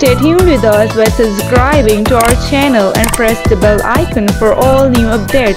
Stay tuned with us by subscribing to our channel and press the bell icon for all new updates.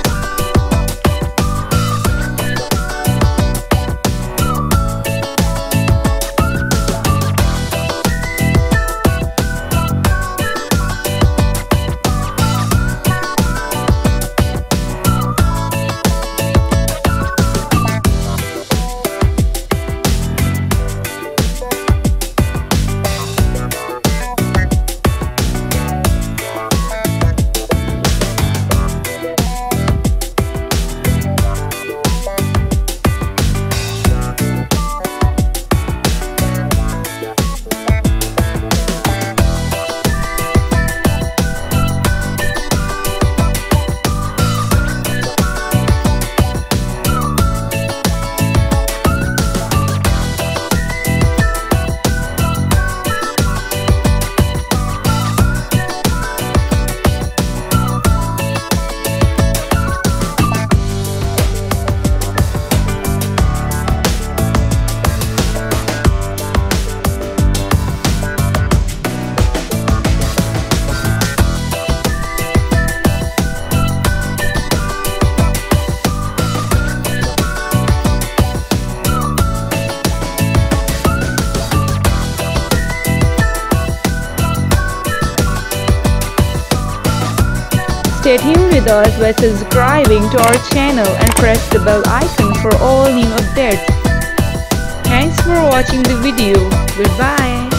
Stay tuned with us by subscribing to our channel and press the bell icon for all new updates. Thanks for watching the video. Goodbye.